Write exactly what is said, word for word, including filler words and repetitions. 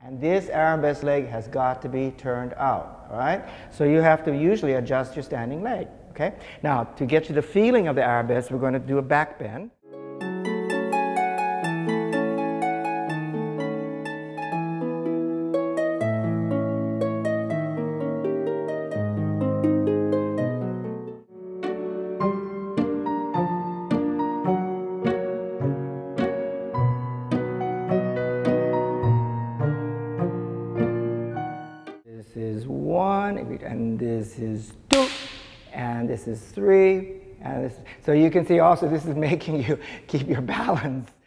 And this arabesque leg has got to be turned out, all right? So you have to usually adjust your standing leg, okay? Now, to get you the feeling of the arabesque, we're going to do a back bend. This is one, and this is two, and this is three, and this, so you can see also this is making you keep your balance.